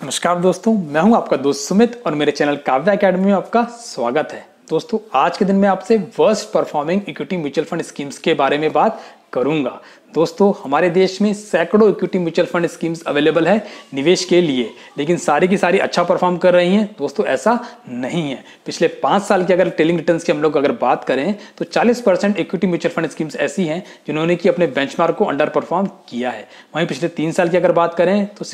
नमस्कार दोस्तों, मैं हूं आपका दोस्त सुमित और मेरे चैनल काव्या एकेडमी में आपका स्वागत है। दोस्तों, आज के दिन मैं आपसे worst performing equity mutual fund schemes के बारे में बात करूंगा। दोस्तों, हमारे देश में सैकड़ों equity mutual fund schemes available है निवेश के लिए, लेकिन सारी की सारी अच्छा परफॉर्म कर रही हैं। दोस्तों, ऐसा नहीं है। पिछले 5 साल की अगर टेलिंग रिटर्न्स की हम लोग अगर बात करें तो 40% इक्विटी म्यूचुअल फंड स्कीम्स ऐसी हैं जिन्होंने कि अपने बेंचमार्क को अंडर परफॉर्म किया है। वहीं पिछले 3 साल की अगर बात करें तो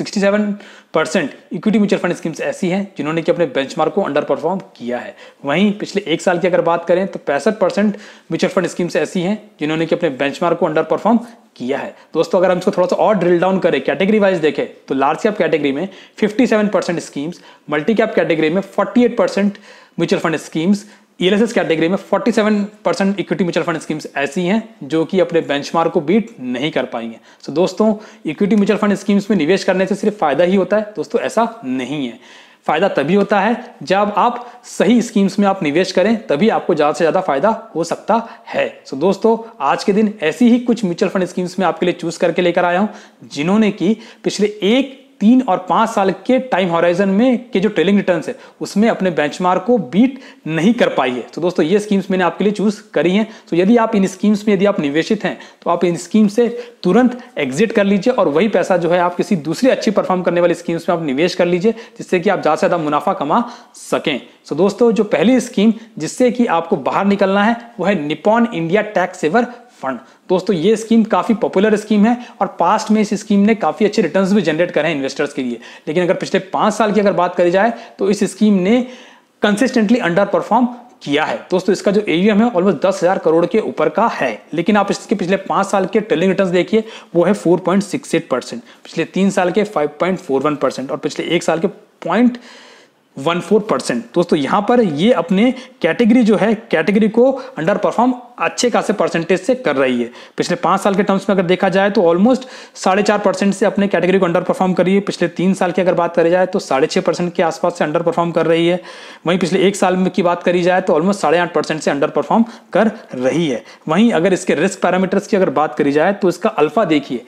67% इक्विटी म्यूचुअल फंड स्कीम्स ऐसी हैं जिन्होंने कि अपने बेंचमार्क को अंडर परफॉर्म किया है। वहीं पिछले 1 साल की अगर बात करें तो 65% म्यूचुअल फंड स्कीम्स ऐसी हैं जिन्होंने कि अपने बेंचमार्क को अंडर परफॉर्म किया है। दोस्तों, अगर हम इसको थोड़ा सा और ड्रिल डाउन करें, कैटेगरी वाइज देखें तो लार्ज कैप कैटेगरी में 57% स्कीम्स, मल्टी कैप कैटेगरी में 48% mutual fund schemes, ELSS category में 47% इक्विटी म्यूचुअल फंड स्कीम्स ऐसी हैं जो कि अपने बेंचमार्क को बीट नहीं कर पाई हैं। सो दोस्तों, इक्विटी म्यूचुअल फंड स्कीम्स में निवेश करने से सिर्फ फायदा ही होता है? दोस्तों, ऐसा नहीं है। फायदा तभी होता है जब आप सही स्कीम्स में आप निवेश करें, तभी आपको ज्यादा से ज्यादा फायदा हो सकता है। सो दोस्तों, आज के दिन ऐसी ही कुछ म्यूचुअल फंड स्कीम्स में आपके लिए चूज करके लेकर आया हूं जिन्होंने कि पिछले 1, 3 और 5 साल के टाइम होराइजन में के जो ट्रेलिंग रिटर्न्स है उसमें अपने बेंचमार्क को बीट नहीं कर पाई है। तो दोस्तों, ये स्कीम्स मैंने आपके लिए चूज करी हैं। तो यदि आप इन स्कीम्स में यदि आप निवेशित हैं तो आप इन स्कीम से तुरंत एग्जिट कर लीजिए और वही पैसा जो है आप किसी दूसरी अच्छी परफॉर्म करने वाली स्कीम्स में आप निवेश कर लीजिए, जिससे कि आप ज्यादा से ज्यादा मुनाफा कमा सकें। तो दोस्तों, जो पहली स्कीम जिससे कि आपको बाहर निकलना है वो है Nippon India tax saver fund. दोस्तों, ये स्कीम काफी पॉपुलर स्कीम है और पास्ट में इस स्कीम ने काफी अच्छे रिटर्न्स भी जनरेट करे हैं इन्वेस्टर्स के लिए। लेकिन अगर पिछले 5 साल की अगर बात करी जाए तो इस स्कीम ने कंसिस्टेंटली अंडर परफॉर्म किया है। दोस्तों, इसका जो एयूएम है ऑलमोस्ट 10,000 करोड़ के ऊपर का है, लेकिन आप इसके पिछले 5 साल के ट्रेलिंग रिटर्न्स देखिए, वो है 4.68%, पिछले 3 साल के 5.41% और पिछले 1 साल के 0.14%। दोस्तों, यहां पर ये अपने कैटेगरी जो है कैटेगरी को अंडर परफॉर्म अच्छे खासे परसेंटेज से कर रही है। पिछले 5 साल के टर्म्स में अगर देखा जाए तो ऑलमोस्ट 4.5% से अपने कैटेगरी को अंडर परफॉर्म कर रही है। पिछले 3 साल की अगर बात करी जाए तो 6.5% के आसपास से अंडर परफॉर्म कर रही है। वहीं पिछले 1 साल में की बात करी जाए तो ऑलमोस्ट 8.5% से अंडर परफॉर्म कर रही है। वहीं अगर इसके रिस्क पैरामीटर्स की अगर बात करी जाए तो इसका अल्फा देखिए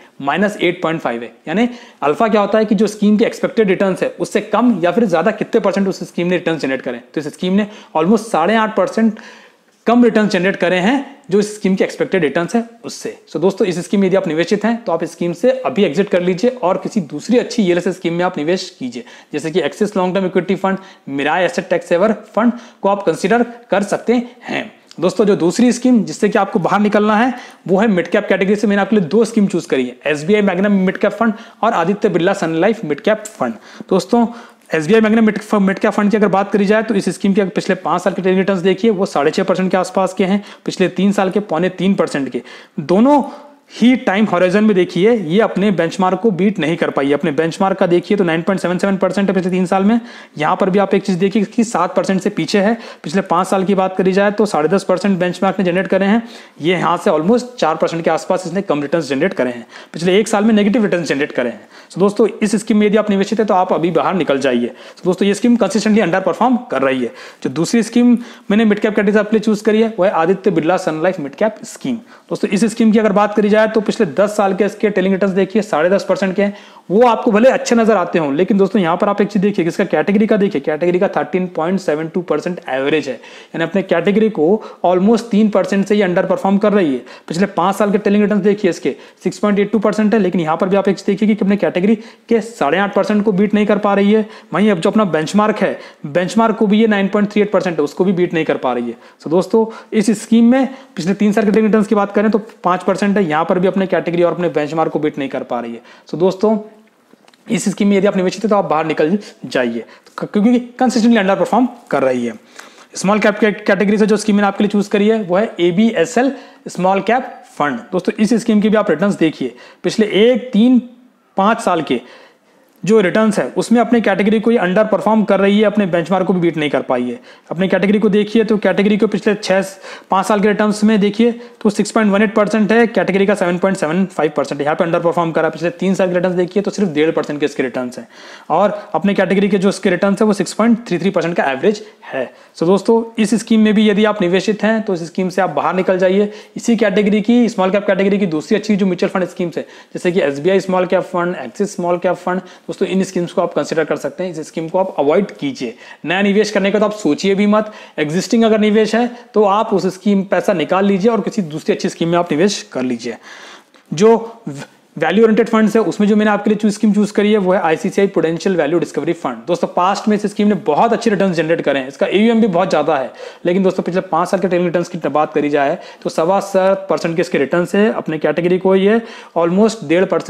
-8.5 है। यानी अल्फा क्या होता है कि जो स्कीम के एक्सपेक्टेड रिटर्न है उससे कम या फिर ज्यादा कितने परसेंट उस स्कीम ने रिटर्न जनरेट करें। तो इस स्कीम ने ऑलमोस्ट 8.5% कम रिटर्न जनरेट करे हैं जो इस स्कीम के एक्सपेक्टेड रिटर्न्स है उससे। सो दोस्तों, इस स्कीम में यदि आप निवेशित हैं तो आप इस स्कीम से अभी एग्जिट कर लीजिए और किसी दूसरी अच्छी ईएलएसएस स्कीम में आप निवेश कीजिए, जैसे कि Axis long term equity fund, Mirae asset tax saver fund को आप कंसीडर कर सकते हैं। दोस्तों, जो दूसरी स्कीम जिससे कि आपको बाहर निकलना है वो है मिड कैप कैटेगरी से। मैंने आपके लिए 2 स्कीम चूज करी है, SBI Magnum mid cap fund और Aditya Birla Sun Life mid cap fund. दोस्तों, SBI Magnum mid cap fund की अगर बात करी जाए तो इस स्कीम के पिछले 5 साल के ट्रेडिंग रिटर्न्स देखिए, वो 6.5% के आसपास के हैं, पिछले 3 साल के 0.3% के। दोनों ही टाइम हॉराइजन में देखिए ये अपने बेंचमार्क को बीट नहीं कर पाई है। अपने बेंचमार्क का देखिए तो 9.77% है पिछले 3 साल में। यहां पर भी आप एक चीज देखिए कि 7% से पीछे है। पिछले 5 साल की बात करी जाए तो 10.5% बेंचमार्क ने जनरेट करे हैं। ये यहां से ऑलमोस्ट 4% के आसपास इसने कम रिटर्न जनरेट करे हैं। पिछले 1 साल में नेगेटिव रिटर्न जनरेट करे हैं। तो दोस्तों, इस स्कीम में यदि आप निवेशित है तो आप अभी बाहर निकल जाइए। तो दोस्तों, ये स्कीम कंसिस्टेंटली अंडर परफॉर्म कर रही है। जो दूसरी स्कीम मैंने मिड कैप कैटेगरी आपके लिए चूज करी है वो है Aditya Birla Sun Life mid cap scheme. दोस्तों, इस स्कीम की अगर बात करी जाए तो पिछले 10 साल के इसके टेलिंग रिटर्न्स देखिए 10.5% के हैं। वो आपको भले अच्छे नजर आते हो, लेकिन दोस्तों यहां पर आप एक चीज देखिए, इसका कैटेगरी का देखिए, कैटेगरी का 13.72% एवरेज है। यानी अपने कैटेगरी को ऑलमोस्ट 3% से ये अंडर परफॉर्म कर रही है। पिछले 5 साल के टेलिंग रिटर्न्स देखिए इसके 6.82% है, लेकिन यहां पर भी आप एक चीज देखिए कि अपने कैटेगरी के 8.5% को बीट नहीं कर पा रही है। वहीं अब जो अपना बेंचमार्क है, बेंचमार्क को भी ये 9.38% है, उसको भी बीट नहीं कर पा रही है। तो दोस्तों, इस स्कीम में पिछले 3 साल के टेलिंग रिटर्न्स की बात करें तो 5% है। यहां पर भी अपने कैटेगरी और अपने बेंचमार्क को बीट नहीं कर पा रही है। तो दोस्तों, इस स्कीम में यदि आप निवेशित है तो आप बाहर निकल जाइए, क्योंकि कंसिस्टेंटली अंडर परफॉर्म कर रही है। स्मॉल कैप कैटेगरी से जो स्कीम मैंने आपके लिए चूज करी है वो है एबीएसएल स्मॉल कैप फंड। दोस्तों, इस स्कीम की भी आप रिटर्न्स देखिए, पिछले 1, 3, 5 साल के जो रिटर्न्स है उसमें अपने कैटेगरी को ये अंडर परफॉर्म कर रही है, अपने बेंचमार्क को भी बीट नहीं कर पाई है। अपने कैटेगरी को देखिए तो कैटेगरी को पिछले 5 साल के रिटर्न्स में देखिए तो 6.18% है, कैटेगरी का 7.75% है। यहाँ पे अंडर परफॉर्म करा। पिछले 3 साल के रिटर्न्स देखिए तो सिर्फ 1.5% के इसके रिटर्न्स हैं और अपने कैटेगरी के जो इसके रिटर्न्स है वो 6.33% का एवरेज है। सो दोस्तों, इस स्कीम में भी यदि आप निवेशित हैं तो इस स्कीम से आप बाहर निकल जाइए। इसी कैटेगरी की, स्मॉल कैप कैटेगरी की दूसरी अच्छी जो म्यूचुअल फंड स्कीम्स है, जैसे कि SBI small cap fund, Axis small cap fund, दोस्तों इन स्कीम्स को आप कंसिडर कर सकते हैं, इस स्कीम को आप अवॉइड कीजिए। नया निवेश करने का तो आप सोचिए भी मत। एग्जिस्टिंग अगर निवेश है तो आप उस स्कीम पैसा निकाल लीजिए और किसी दूसरी अच्छी स्कीम में आप निवेश कर लीजिए। जो वैल्यू ओरिएंटेड फंड्स है उसमें जो मैंने आपके लिए स्कीम चूज करी है वो है ICICI Prudential value discovery fund. दोस्तों पास्ट में इस स्कीम ने बहुत अच्छे रिटर्न्स जनरेट करे हैं, इसका एयूएम भी बहुत ज्यादा है, लेकिन दोस्तों पिछले 5 साल के ट्रेलिंग रिटर्न्स की बात करी जाए तो 7.25% के इसके रिटर्न्स है। अपने कैटेगरी को ये ऑलमोस्ट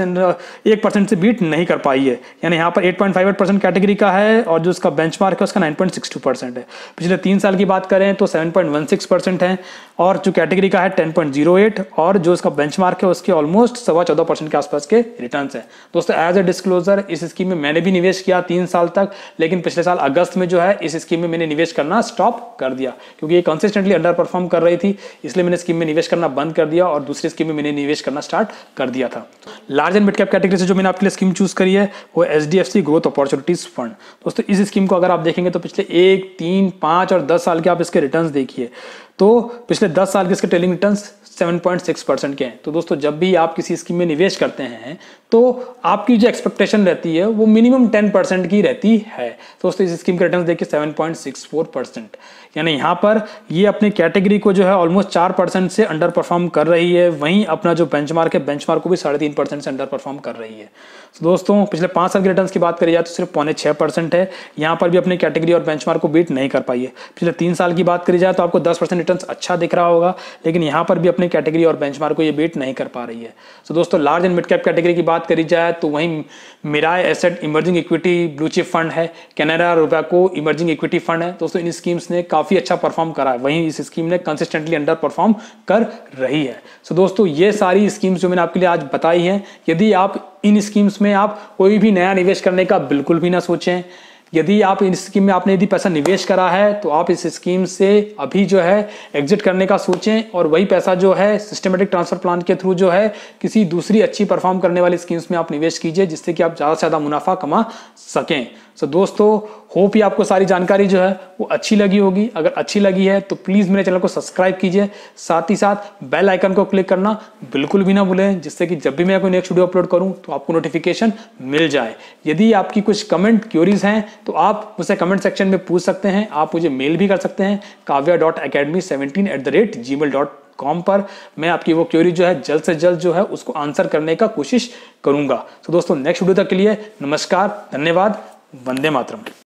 1% से बीट नहीं कर पाई है, यानी यहाँ पर 8.58% कैटेगरी का है और जो इसका बेंचमार्क है उसका 9.62% है। पिछले 3 साल की बात करें तो 7.16% है और जो कैटेगरी का है 10.08 और जो इसका बेंचमार्क है उसके ऑलमोस्ट 14.25% के आसपास के रिटर्न्स है। दोस्तों एज ए डिस्क्लोजर इस स्कीम में मैंने भी निवेश किया 3 साल तक, लेकिन पिछले साल अगस्त में जो है इस स्कीम में मैंने निवेश करना स्टॉप कर दिया क्योंकि ये कंसिस्टेंटली अंडर परफॉर्म कर रही थी, इसलिए मैंने स्कीम में निवेश करना बंद कर दिया और दूसरी स्कीम में मैंने निवेश करना स्टार्ट कर दिया था। Large and mid cap category से जो मैंने आपके लिए स्कीम चूज करी है वो एचडीएफसी ग्रोथ अपॉर्चुनिटीज फंड। दोस्तों इस स्कीम को अगर आप देखेंगे तो पिछले 1, 3, 5 और 10 साल के आप इसके रिटर्न्स देखिए तो पिछले 10 साल के इसके ट्रेलिंग रिटर्न्स 7.6% के हैं। तो दोस्तों जब भी आप किसी स्कीम में निवेश करते हैं तो आपकी जो एक्सपेक्टेशन रहती है वो मिनिमम 10% की रहती है। तो दोस्तों इस स्कीम के रिटर्न्स देखिए 7.64%, यानी यहाँ पर ये अपनी कैटेगरी को जो है ऑलमोस्ट 4% से अंडर परफॉर्म कर रही है। वहीं अपना जो बेंचमार्क है बेंचमार्क को भी 3.5% से अंडर परफॉर्म कर रही है। तो दोस्तों पिछले 5 साल के रिटर्न्स की बात करी जाए तो सिर्फ 0.6% है, यहाँ पर भी अपनी कैटेगरी और बेंचमार्क को बीट नहीं कर पाई है। पिछले 3 साल की बात करी जाए तो आपको 10% रिटर्न्स अच्छा दिख रहा होगा, लेकिन यहाँ पर भी अपनी कैटेगरी और बेंचमार्क को ये बीट नहीं कर पा रही है। तो दोस्तों large and mid cap category की बात करी जाए तो वहीं Mirae asset emerging equity blue chip fund है, Canara Robeco emerging equity fund है। दोस्तों इन स्कीम्स ने काफी अच्छा परफॉर्म करा है, वहीं इस स्कीम ने कंसिस्टेंटली अंडर परफॉर्म कर रही है। सो दोस्तों ये सारी स्कीम्स जो मैंने आपके लिए आज बताई हैं, यदि आप इन स्कीम्स में आप कोई भी नया निवेश करने का बिल्कुल भी ना सोचें। यदि आप इस स्कीम में आपने यदि पैसा निवेश करा है तो आप इस स्कीम से अभी जो है एग्जिट करने का सोचें और वही पैसा जो है सिस्टमेटिक ट्रांसफर प्लान के थ्रू जो है किसी दूसरी अच्छी परफॉर्म करने वाली स्कीम्स में आप निवेश कीजिए, जिससे कि आप ज़्यादा से ज़्यादा मुनाफा कमा सकें। सो दोस्तों होप ही आपको सारी जानकारी जो है वो अच्छी लगी होगी। अगर अच्छी लगी है तो प्लीज़ मेरे चैनल को सब्सक्राइब कीजिए, साथ ही साथ बेल आइकन को क्लिक करना बिल्कुल भी ना भूलें, जिससे कि जब भी मैं कोई नेक्स्ट वीडियो अपलोड करूं तो आपको नोटिफिकेशन मिल जाए। यदि आपकी कुछ कमेंट क्यूरीज हैं तो आप मुझसे कमेंट सेक्शन में पूछ सकते हैं। आप मुझे मेल भी कर सकते हैं kavya.academy17@gmail.com पर। मैं आपकी वो क्वेरी जो है जल्द से जल्द जो है उसको आंसर करने का कोशिश करूंगा। तो दोस्तों नेक्स्ट वीडियो तक के लिए नमस्कार, धन्यवाद, वंदे मातरम।